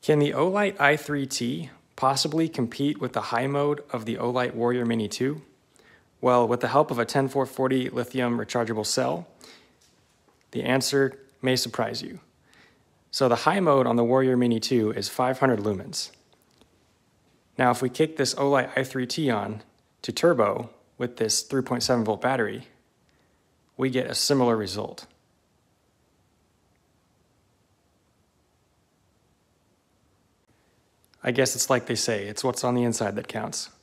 Can the Olight i3t possibly compete with the high mode of the Olight Warrior Mini 2? Well, with the help of a 10440 lithium rechargeable cell, the answer may surprise you. So the high mode on the Warrior Mini 2 is 500 lumens. Now if we kick this Olight i3t on to turbo with this 3.7 volt battery, we get a similar result. I guess it's like they say, it's what's on the inside that counts.